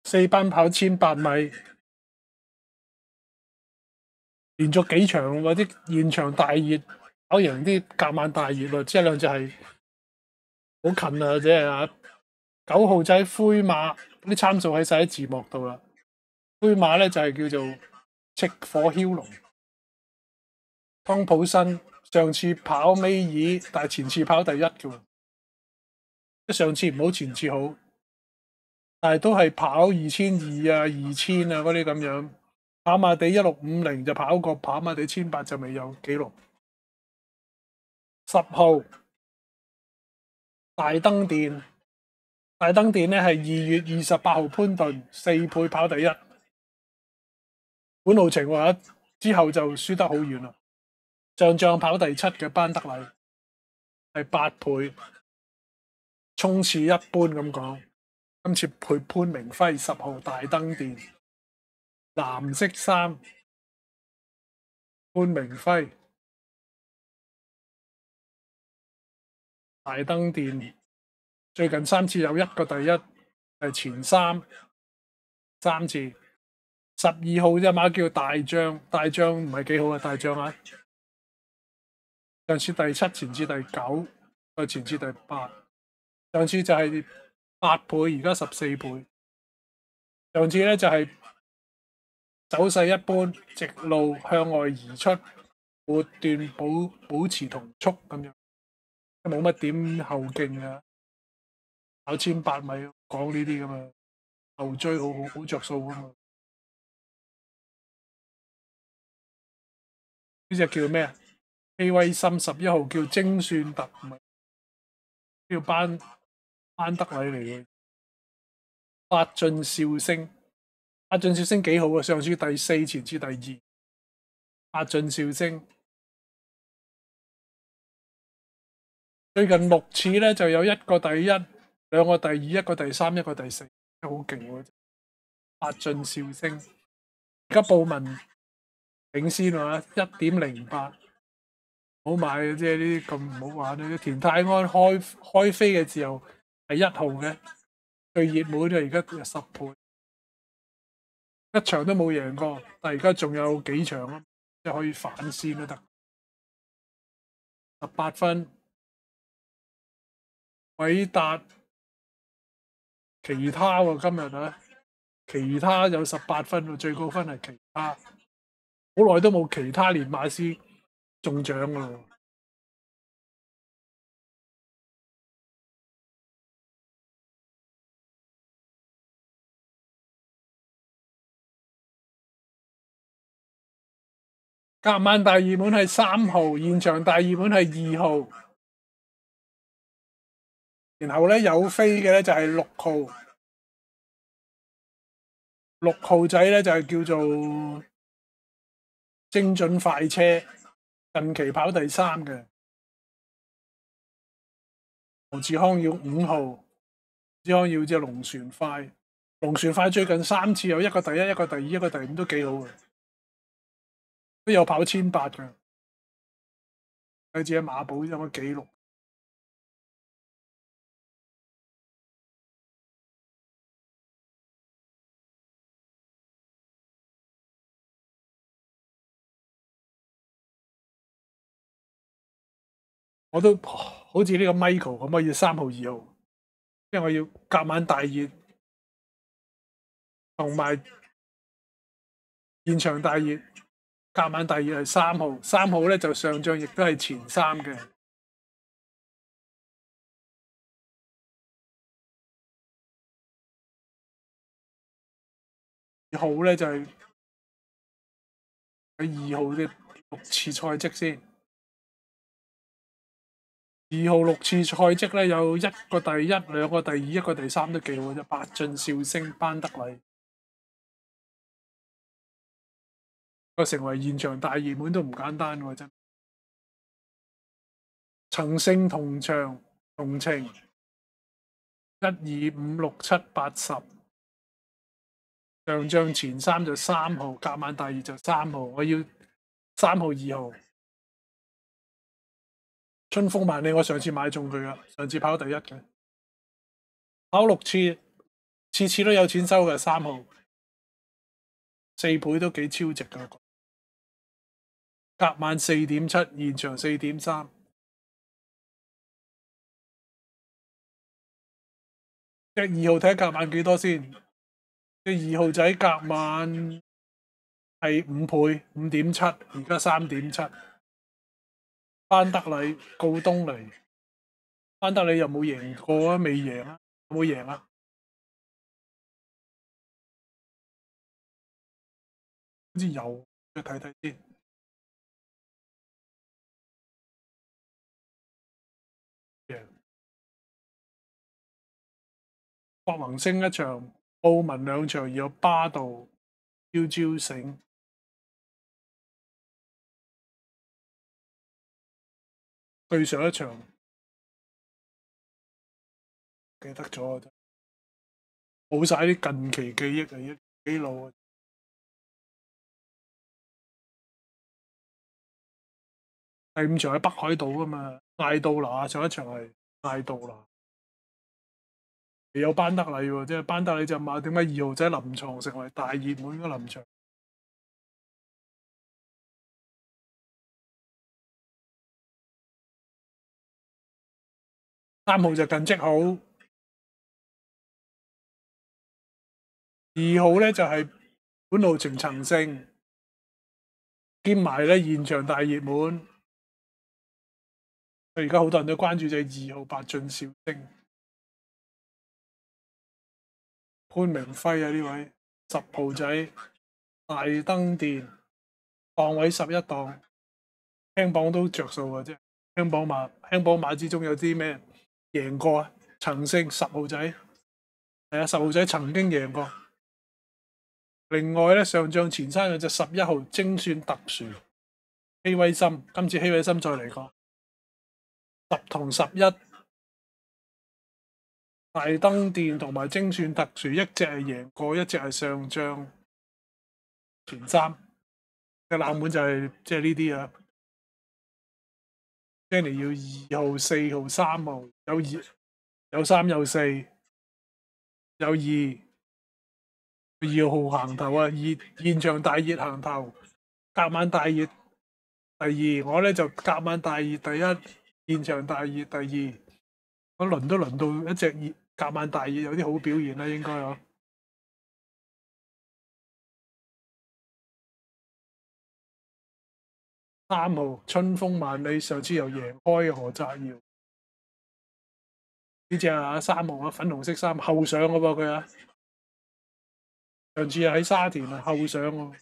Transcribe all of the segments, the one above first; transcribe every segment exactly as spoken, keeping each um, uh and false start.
四班跑千八米，連續幾場或者現場大熱跑贏啲夾晚大熱喎，即係兩隻係好近啊！即係啊，九號仔灰馬啲參數喺晒喺字幕度啦。灰馬咧就係、是、叫做赤火梟龍，湯普森上次跑尾二，但係前次跑第一嘅喎，即上次唔好，前次好，但係都係跑二千二啊、二千啊嗰啲咁樣。跑馬地一六五零就跑過，跑馬地千八就未有紀錄。十號大燈殿，大燈殿咧係二月二十八號潘頓四倍跑第一，本路程話之後就輸得好遠啦。上仗跑第七嘅班德禮係八倍，衝刺一般咁講。今次配潘明輝十號大燈殿，藍色衫潘明輝大燈殿，最近三次有一個第一，係前三三次。十二號隻馬叫大將，大將唔係幾好啊，大將啊！上次第七，前次第九，再前次第八，上次就係八倍，而家十四倍。上次咧就係、是、走勢一般，直路向外移出，末段保保持同速咁樣，冇乜點後勁啊！跑千八米講呢啲咁啊，後追好好好着數啊嘛！呢隻叫咩啊？氣威森十一號叫精算特，唔係叫班班德禮嚟嘅。八進笑聲，八進笑聲幾好啊！上次第四，前次第二。八進笑聲最近六次咧就有一個第一，兩個第二，一個第三，一個第四，好勁喎！八進笑聲而家報文領先啊，一點零八。唔好買嘅，即係呢啲咁唔好玩咧。田泰安開開飛嘅時候係一號嘅，最熱門嘅而家有十倍，一場都冇贏過，但係而家仲有幾場啊，即係可以反先都得。十八分，偉達其他喎、啊、今日啊，其他有十八分喎，最高分係其他，好耐都冇其他連馬師中獎噶咯。夾晚大熱門係三號，現場大熱門係二號，然後咧有飛嘅咧就係六號，六號仔咧就係叫做精準快車，近期跑第三嘅。羅志康要五號，羅志康要隻龍船快，龍船快最近三次有一個第一，一個第二，一個第五都幾好嘅，都有跑千八嘅，佢只係馬寶有乜紀錄。我都好似呢個 Michael 可唔可以三號、二號？因為我要夾晚大熱，同埋現場大熱。夾晚大熱係三號，三號咧就上仗亦都係前三嘅。二號咧就係喺二號嘅六次賽績先。二號六次賽績咧有一個第一，兩個第二，一個第三都幾好啫。八進笑聲班德禮個成為現場大熱門都唔簡單喎，真。曾勝同場同情一二五六七八十，上仗前三就三號，夾晚大熱就三號，我要三號、二號。春風萬里，我上次買中佢噶，上次跑第一嘅，跑六次，次次次都有錢收嘅三號，四倍都幾超值㗎。隔晚四點七，現場四點三。隻二號睇下隔晚幾多先？隻二號仔隔晚係五倍，五點七，而家三點七。班德禮告東尼，班德禮有冇贏過啊？未贏啊？有冇贏啊？好似有，再睇睇先。贏。國宏升一場，澳文兩場，而有巴道、朝朝醒。對上一場記得咗，冇晒啲近期記憶啊，幾老啊！第五場喺北海道啊嘛，艾杜拿上一場係艾杜拿，有班德禮喎，即係班德禮隻馬點解二號仔臨床成為大熱門嘅臨場？三號就近績好，二號咧就係、是、本路程層勝，兼埋咧現場大熱門。而家好多人都關注隻二號白進小星，潘明輝啊呢位十號仔大登殿檔位十一檔，輕磅都着數啊！即係輕磅馬，輕磅馬之中有啲咩贏過啊？曾勝十號仔係啊，十號仔曾經贏過。另外咧，上仗前山有隻十一號精算特殊希威森，今次希威森再嚟過。十同十一大登殿同埋精算特殊，一隻係贏過，一隻係上仗前三。嘅冷門就係即係呢啲啊 Jenny 要二號、四號、三號，有二有三有四，有二二號行頭啊！熱現場大熱行頭，隔晚大熱第二，我咧就隔晚大熱第一。現場大熱第二，我輪都輪到一隻熱，隔晚大熱有啲好表現啦，應該嗬。三號春風萬里，上次又贏開何澤堯，呢隻啊三號啊粉紅色衫後上嘅噃佢啊，上次啊喺沙田啊後上喎，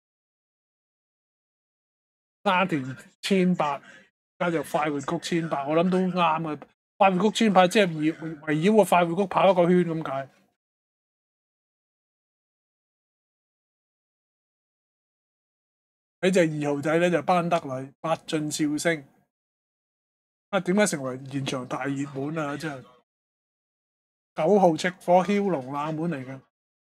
沙田千八。加就快活谷千八，我諗都啱啊！快活谷千八即係圍圍繞個快活谷跑一個圈咁解。呢隻二號仔咧就班德禮八進笑聲，啊點解成為現場大熱門啊？真係九號赤火梟龍冷門嚟嘅，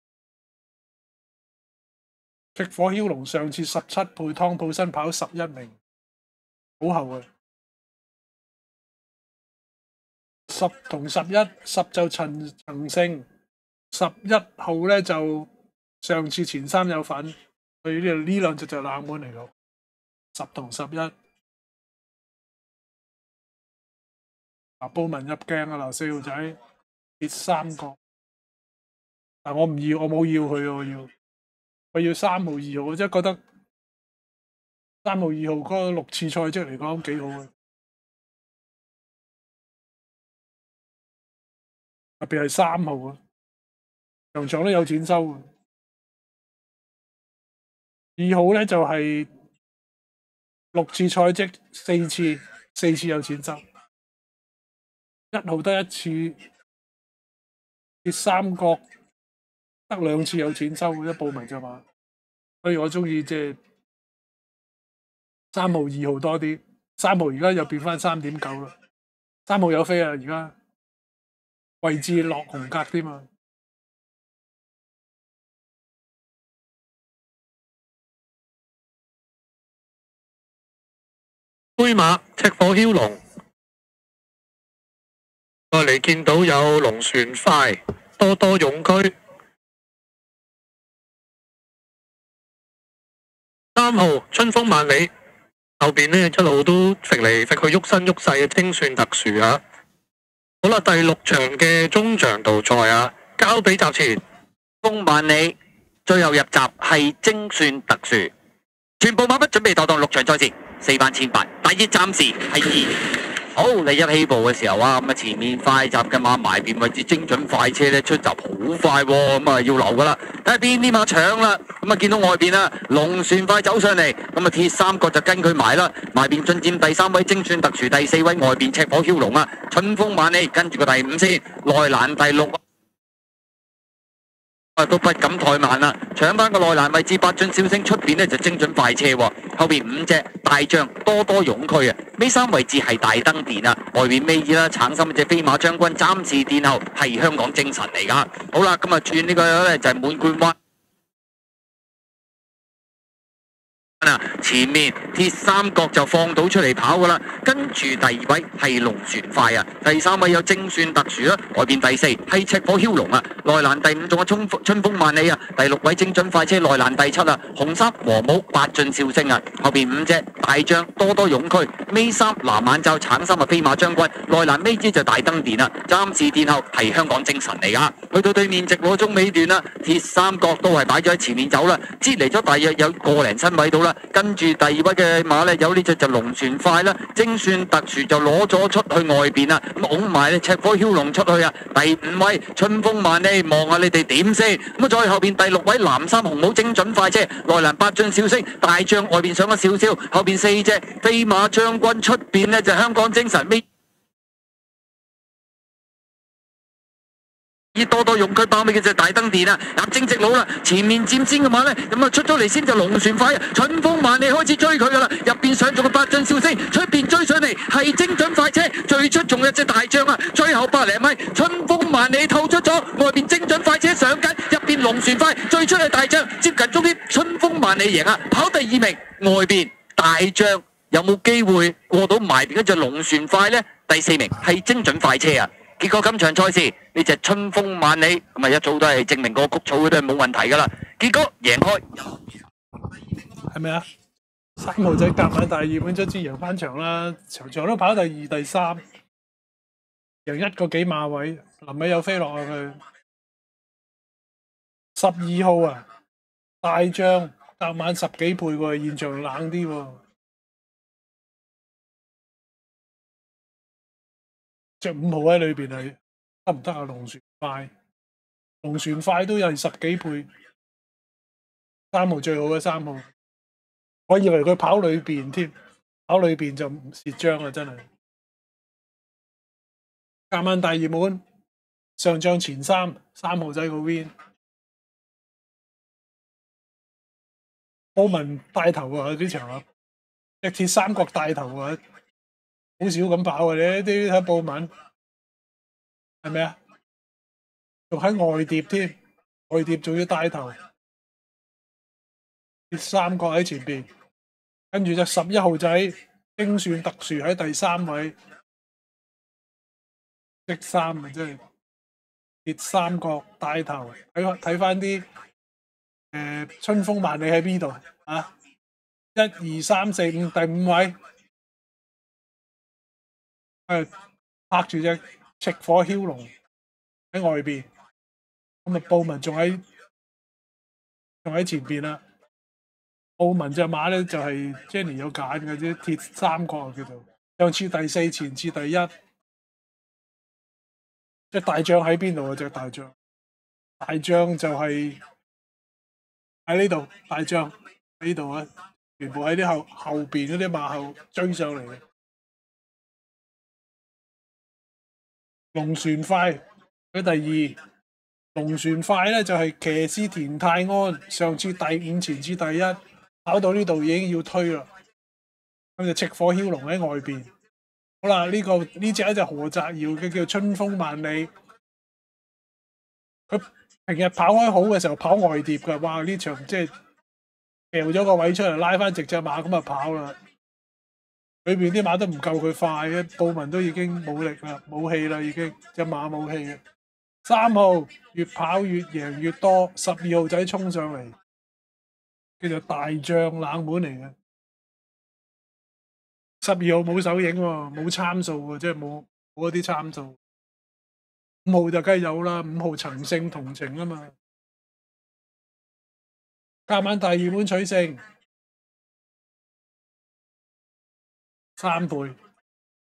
赤火梟龍上次十七倍湯普森跑十一名，好後啊！十同十一，十就陳曾勝，十一號咧就上次前三有份，所以呢呢兩隻就冷門嚟嘅。十同十一，嗱布文入鏡啊！嗱四號仔跌三角，但我唔要，我冇要佢，我要我要三號二號，我真係覺得三號二號嗰個六次賽績嚟講幾好嘅。特別係三號啊，場場都有錢收。二號咧就係、是、六次賽績，四次四次有錢收。一號得一次跌三角，得兩次有錢收，一報名啫嘛。所以我中意即係三號、二號多啲。三號而家又變翻三點九啦。三號有飛啊，而家。位置落紅格添嘛，灰馬赤火梟龍，再嚟見到有龍船快多多勇區， 三號春風萬里，後邊呢一路都食嚟食去喐身喐勢嘅精算特殊啊！好啦，第六場嘅中場道賽啊，交俾集前。 風萬里，最後入閘係精算特殊，全部馬匹準備妥當，六場賽事四班千八，大熱暫時係二。好，你一起步嘅時候啊，咁啊前面快閘嘅馬埋邊位置精準快車咧出閘好快喎，咁啊要留噶啦，睇下邊啲馬搶啦，咁啊見到外邊啊龍船快走上嚟，咁啊鐵三角就跟佢埋啦，埋邊進佔第三位精算特殊，第四位外邊赤火梟龍啊，春風萬里跟住個第五先，內欄第六。都不敢怠慢啦，搶翻個內欄位置，八進小星出邊呢就精準快車，後邊五隻大將多多勇區啊，尾三位置係大燈電啊，外邊尾二啦，橙心嘅隻飛馬將軍暫時殿後係香港精神嚟噶，好啦，咁啊轉呢個咧就係滿貫灣。前面鐵三角就放到出嚟跑噶啦，跟住第二位係龍船快啊，第三位有精算特殊啦，外邊第四係赤火梟龍啊，內欄第五仲有春春風萬里啊，第六位精準快車內欄第七啊，紅衫和帽八進笑聲啊，後邊五隻大將多多勇區，尾三藍眼罩橙衫啊飛馬將軍，內欄尾支就大燈電啊，暫時殿後係香港精神嚟噶，去到對面直路中尾段啦，鐵三角都係擺咗喺前面走啦，擠嚟咗大約有個零身位到啦。跟住第二位嘅馬呢，有呢隻就龍船快啦，精算特殊就攞咗出去外邊啦，咁拱埋呢赤火梟龍出去啊，第五位春風萬里，望下你哋點先，咁啊再後邊第六位藍衫紅帽精準快車，內欄八進笑聲，大將外邊上咗少少，後邊四隻飛馬將軍出邊呢，就香港精神尾。多多勇區包尾嘅隻大燈電啊，入正直路啦，前面佔先嘅馬呢，咁啊出咗嚟先就龍船快，春風萬里開始追佢噶啦，入邊上咗個八進笑聲，出邊追上嚟係精準快車，最出仲有隻大將啊，最後百零米春風萬里透出咗，外邊精準快車上緊，入邊龍船快，最出係大將，接近終點春風萬里贏啊，跑第二名，外邊大將有冇機會過到埋邊嗰隻龍船快呢？第四名係精準快車啊。結果今場賽事呢隻春風萬里咁啊一早都係證明個谷草都係冇問題噶啦，結果贏開係咪啊？三號仔夾埋大二本卒之贏翻場啦，場場都跑第二、第三，贏一個幾馬位，臨尾又飛落去。十二號啊，大將夾晚十幾倍喎，現場冷啲喎。隻五號喺裏邊係得唔得啊？龍船快，龍船快都有十幾倍，三號最好嘅三號，我以為佢跑裏邊添，跑裏邊就唔蝕張啦，真係。夾晚大熱門，上仗前三，三號仔個 win， 布文帶頭啊！呢場啊，隻鐵三角帶頭啊！好少咁跑嘅，你啲睇布文係咪啊？仲喺外碟添，外碟仲要帶頭，鐵三角喺前邊，跟住隻十一號仔精算特殊喺第三位，即三啊，真係鐵三角帶頭。睇睇翻啲誒春風萬里喺邊度啊？一二三四五，第五位。誒，拍住隻赤火梟龍喺外邊，咁啊布文仲喺仲喺前邊啦。布文隻馬咧就係 Jenny 有揀嘅啫，鐵三角叫做，上次第四，前次第一。隻大將喺邊度啊？隻大將，大將就係喺呢度，大將喺呢度啊，全部喺啲後後邊嗰啲馬後追上嚟嘅。龍船快喺第二，龍船快咧就係騎師田泰安，上次第五，前次第一，跑到呢度已經要推啦。咁就赤火梟龍喺外邊。好啦，呢、這個呢隻一隻何澤堯嘅叫春風萬里，佢平日跑開好嘅時候跑外碟噶，哇！呢場即係掉咗個位出嚟，拉翻直隻馬咁啊跑啦。裏邊啲馬都唔夠佢快嘅，布文都已經冇力啦，冇氣啦，已經隻馬冇氣嘅。三號越跑越贏越多，十二號仔衝上嚟。 叫做大將冷門嚟嘅。十二號冇手影喎，冇參數喎，即係冇冇嗰啲參數。五號就梗係有啦，五號曾勝同情啊嘛。今晚第二盤取勝，三倍。